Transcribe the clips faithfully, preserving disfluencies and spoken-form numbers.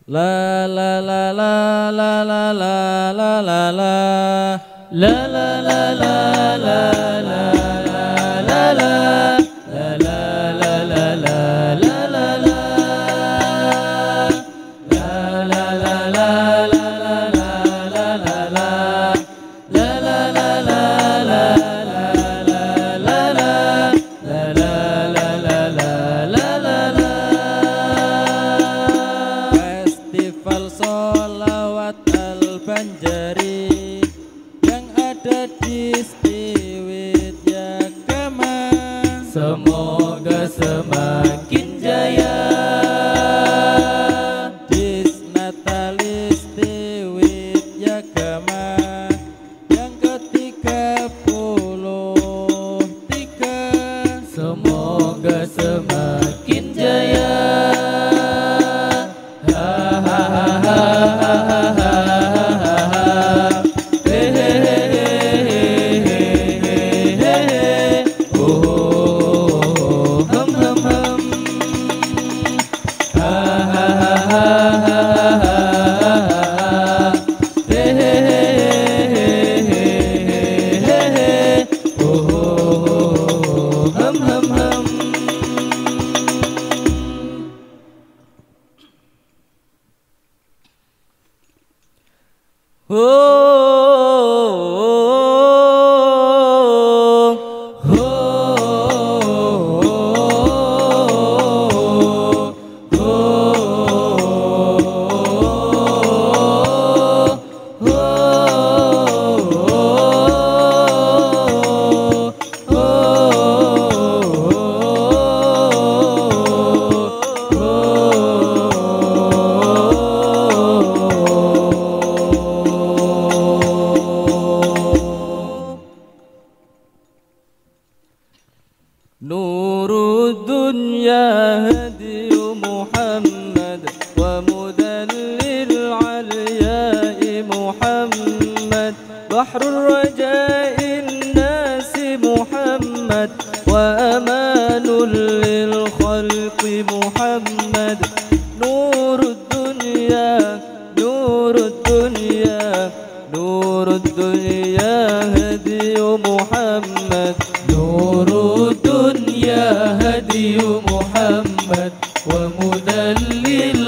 La la la la la la la la la la la la la la la la la la Banjari yang ada di Widyagama, semoga semakin jaya. Disnatalis di Widyagama yang ketiga puluh tiga, semoga semakin jaya. Nurud dunya hadi Muhammad wa mudallil aliyai Muhammad, bahrul raja'in nasi Muhammad wa amanul lil khalqi Muhammad. Nurud dunya, nurud dunya, nurud dunya hadi Muhammad, nurud dunya hadi Muhammad wa mudallil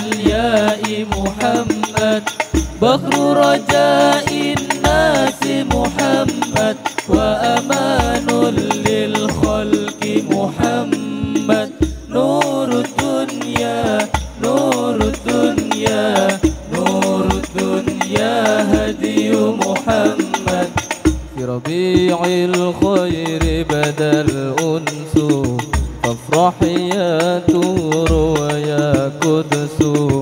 aliyai Muhammad, bakhru raja'in nasi Muhammad wa amanul lil khalqi Muhammad. Nurud dunya, nurud dunya, nurud dunya hadi Muhammad. في ربيع الخير بدا الأنس، فافرح يا تور ويا قدس،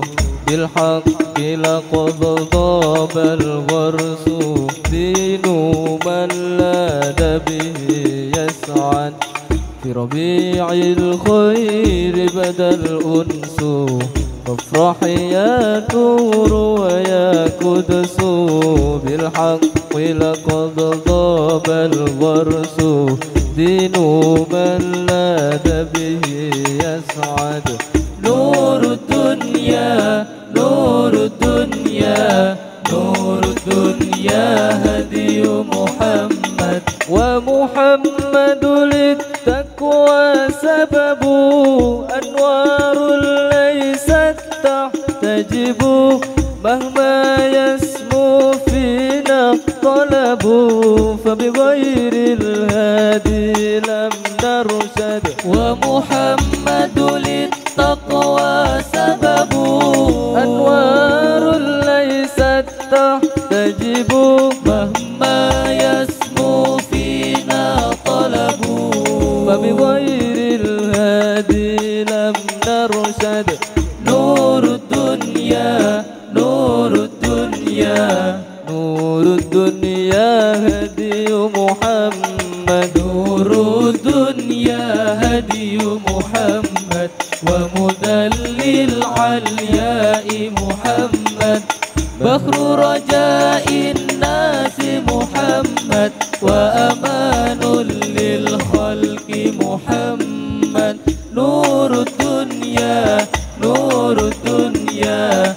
بالحق لقد ضاب الغرس، دين من لاد به يسعد. في ربيع الخير بدا الأنس، فافرح يا تور ويا قدس، بالحق لقد ضاب الغرس، دين من لاد به يسعد. نور الدنيا، نور الدنيا، نور الدنيا هدي محمد، ومحمد للتقوى سبب، أنوار ليست تحتجب، مهما يسمو فينا الطلب، فبغير الهادي لم نرشد. ومحمد للتقوى سبب، أنوار ليست تحتجب، مهما يسمو فينا طلب، فبغير الهادي لم نرشد. نور الدنيا، نور الدنيا، نور الدنيا هدي محمد، نور الدنيا هدي محمد، ومدلل العلياء محمد، بخر رجاء الناس محمد، وأمان للخلق محمد. نور الدنيا، نور الدنيا،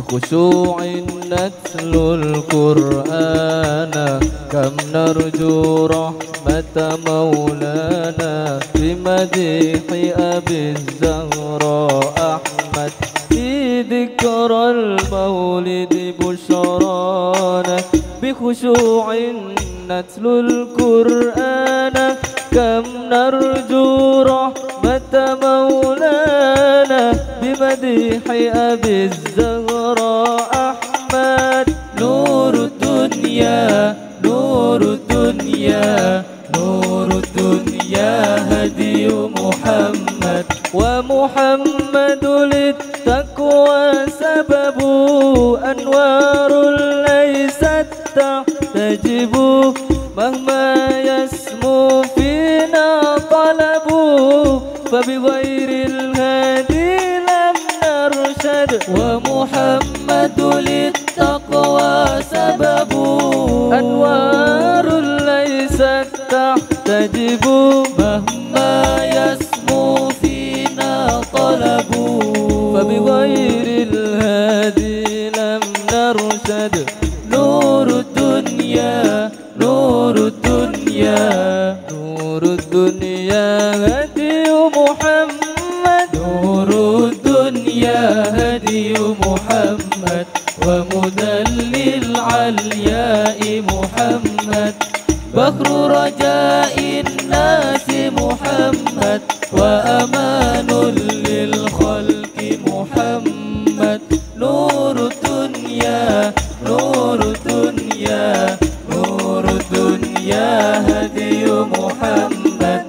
بخشوع نتلو القرآن كم نرجو رحمة مولانا بمديح أبي الزهراء أحمد في ذكرى المولد بشرانا بخشوع نتلو القرآن كم نرجو رحمة مولانا بمديح أبي الزهراء أحمد نور الدنيا نور الدنيا نور الدنيا هدي محمد ومحمد للتقوى سبب أنوار ليست تحتجب مهما يسمو فينا طلب فبغير الهادي لم نرشد ومحمد للتقوى سبب أنوار ليست تحتجب مهما يسمو فينا طلب فبغير الهادي لم نرشد نور الدنيا نور الدنيا نور الدنيا هدي محمد نور الدنيا هدي محمد ومدلل العلياء محمد بخر رجاء الناس محمد وأمان للخلق محمد نور الدنيا نور الدنيا نور الدنيا هدي محمد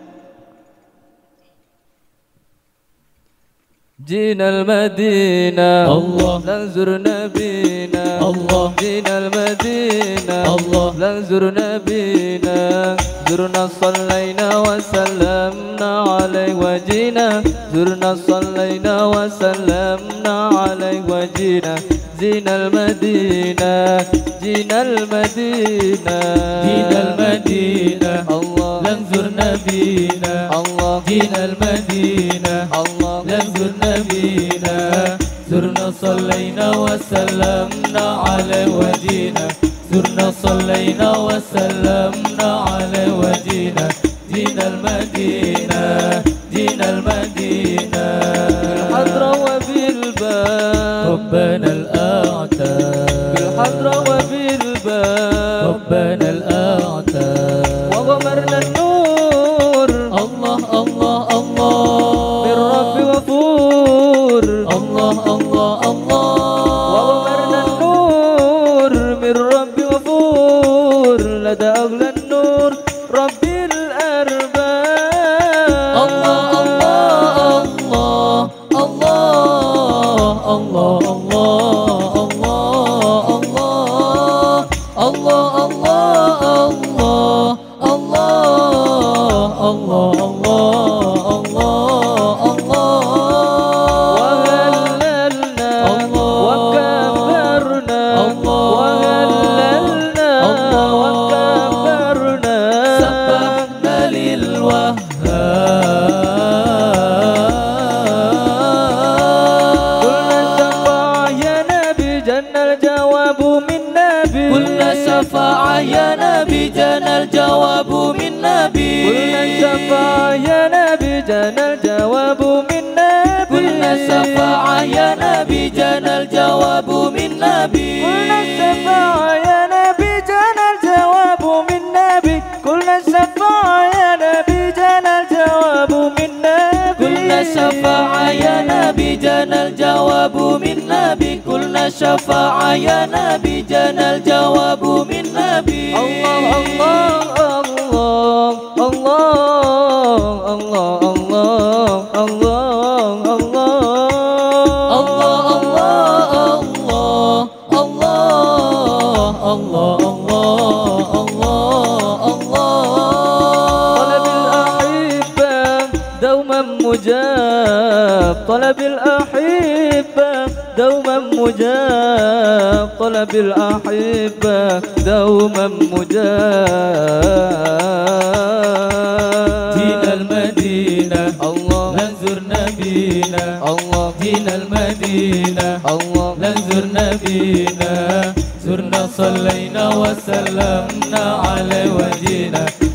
جينا المدينة الله ننظر نبينا الله جينا المدينة الله ننظر نبينا زرنا صلينا وسلمنا عليه وجينا زرنا صلينا وسلمنا عليه وجينا جينا المدينة جينا المدينة جينا المدينة الله ننظر نبينا الله جينا المدينة الله ننظر نبينا زرنا صلينا وسلمنا عليه وجينا زرنا صلينا وسلمنا عليه وجينا جينا المدينة جينا المدينة بالحضرة وبالباب ربنا الأعتى بالحضرة وبالباب ربنا الأعتى وغمرنا النور الله الله الله بالرب وفور الله الله الله وغمرنا النور من رب وفور لدى أغلى النور رب الأرباب الله الله الله الله الله الله الله الله الله الله الله الله الله وهللنا وكبرنا وهللنا وكبرنا سبحنا للوهاب قلنا الشفاعة يا نبي جانا الجواب من نبي قلنا الشفاعة يا نبي جانا الجواب من نبي قلنا الشفاعة يا نبي جانا الجواب من نبي قلنا الشفاعة يا نبي جانا الجواب من نبي قلنا الشفاعة يا نبي جانا الجواب من نبي قلنا الشفاعة يا نبي جانا الجواب من نبي قلنا الشفاعة يا نبي جانا الجواب من نبي الله الله الله الله الله الله الله الله الله الله الله الله الله طلب الأحبة دوما مجاب طلب الأحبة دوما مجاب طلب الأحبة دوما مجاب جينا المدينة الله ننظر نبينا الله جينا المدينة الله ننظر نبينا زرنا صلينا وسلمنا على وجهنا